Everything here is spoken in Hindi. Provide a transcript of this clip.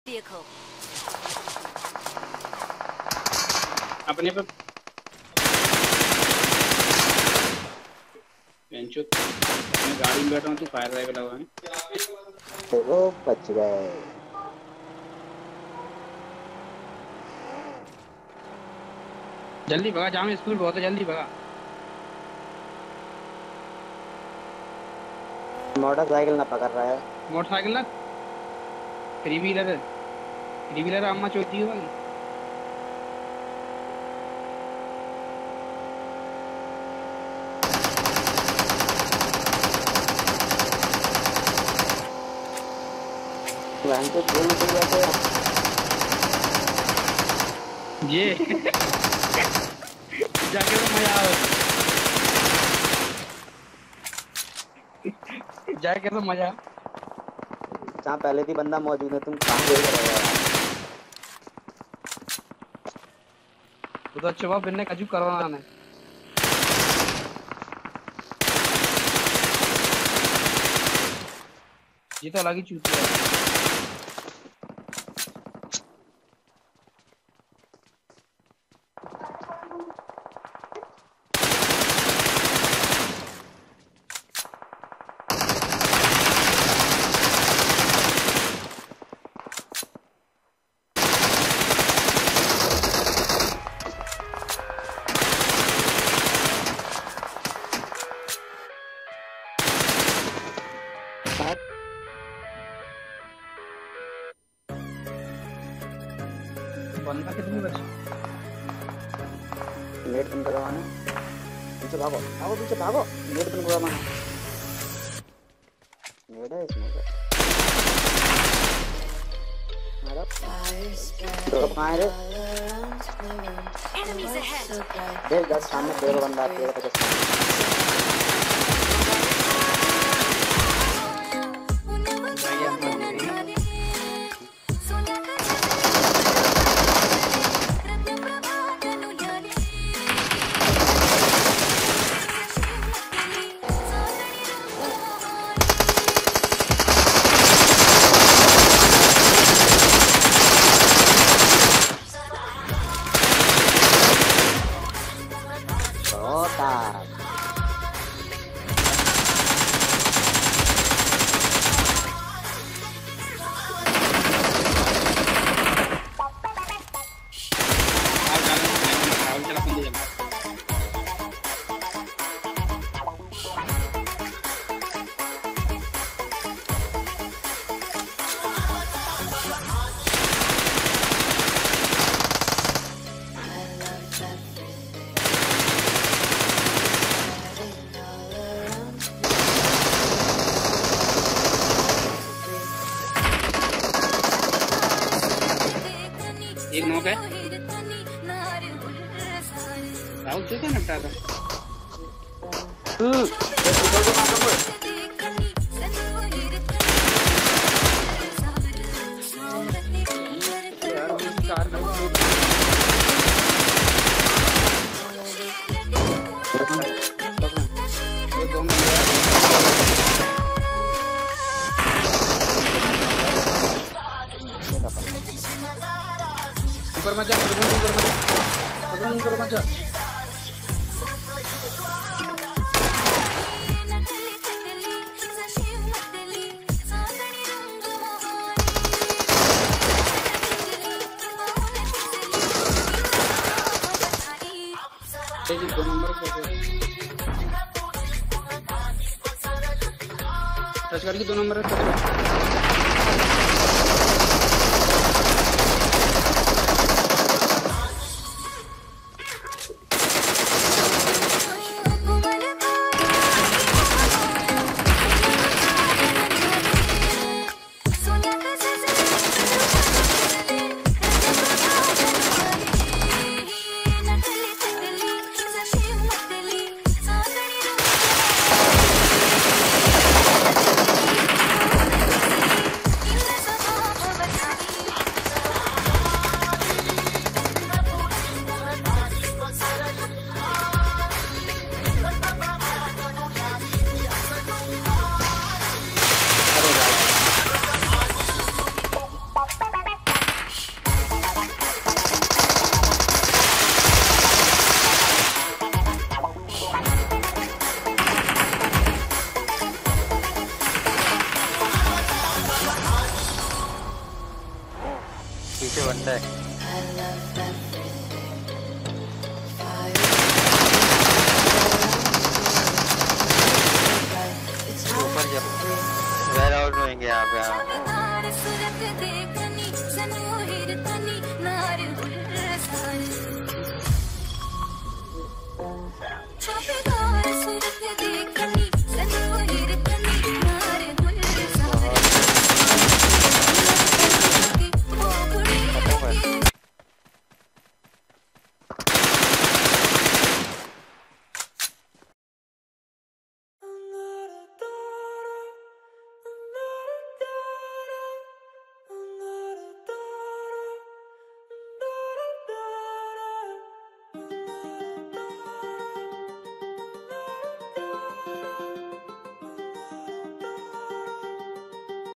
vehicle. अपने पे बेंचो मैं गाड़ी में बैठा हूँ, तू फायर राइफल लगा है। वो बच गए। जल्दी भगा, जाम स्कूल बहुत है, जल्दी भगा। मोटरसाइकिल ना पकड़ रहा है। मोटरसाइकिल ना थ्री व्हीलर अम्मा चोती है भाई। वहाँ से बोल तो जाते ये जाके तो मजा आवे, जाके तो मजा। जहाँ पहले भी बंदा मौजूद है, तुम कहाँ देख रहे हो यार? वो तो अच्छा हुआ बिन्ने कजू करवाना ने। ये तो अलग ही चूती है। बंदा कितनी बची? नेट बंद करवाना। पीछे भागो, भागो पीछे भागो। नेट बंद करवाना। नेट है इसमें का। मारो। तो कहाँ है रे? Enemies ahead. देख दस सामने तेरे को बंदा तेरे को एक नॉक है। राहुल से क्या निपटा था? ऊपर मत जा, ऊपर मत जा। दो नंबर टच करके 2 नंबर पीछे बंदा है। ऊपर जब वेयर आउट होंगे यहाँ पे।